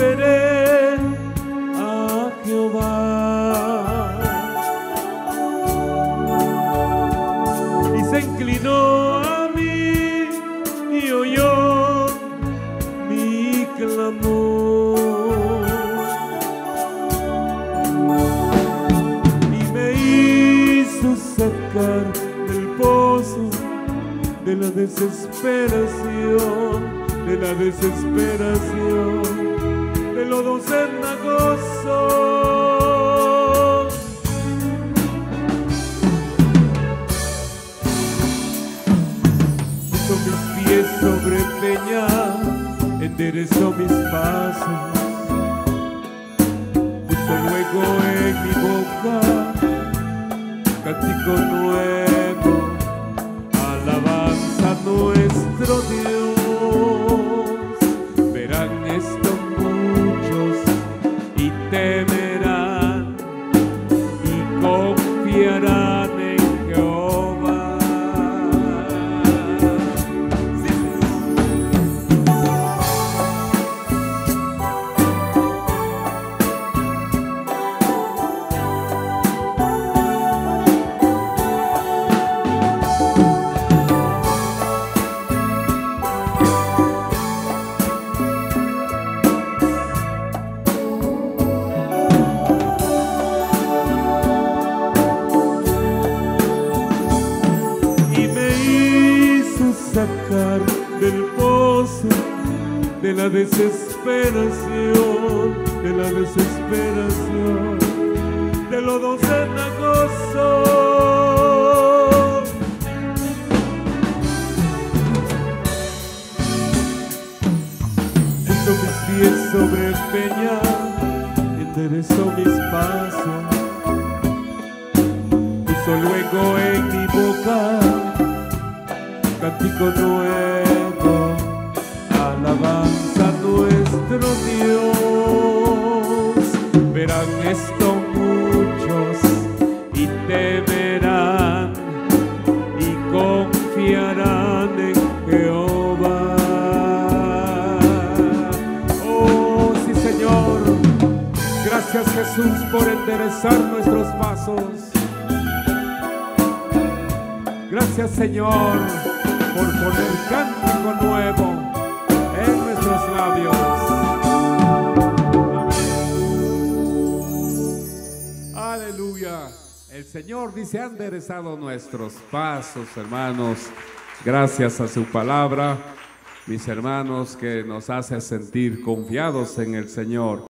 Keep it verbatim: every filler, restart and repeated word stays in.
volveré a Jehová. Y se inclinó a mí y oyó mi clamor, y me hizo sacar del pozo de la desesperación, de la desesperación, de lodo cenagoso. Puso mis pies sobre peña, enderezó mis pasos, puso luego en mi boca cántico nuevo, alabanza a nuestro Dios. Verán esto muchos y temerán y confiarán en Jehová. Sí. Sacar del pozo de la desesperación, de la desesperación, de lodo cenagoso. Puso mis pies sobre peña, enderezó mis pasos, puso luego en mi boca cántico nuevo, alabanza a nuestro Dios. Verán esto muchos y temerán y confiarán en Jehová. Oh, sí, Señor. Gracias, Jesús, por enderezar nuestros pasos. Gracias, Señor, por poner cántico nuevo en nuestros labios. Amén. Aleluya. El Señor dice: ha enderezado nuestros pasos, hermanos. Gracias a su palabra, mis hermanos, que nos hace sentir confiados en el Señor.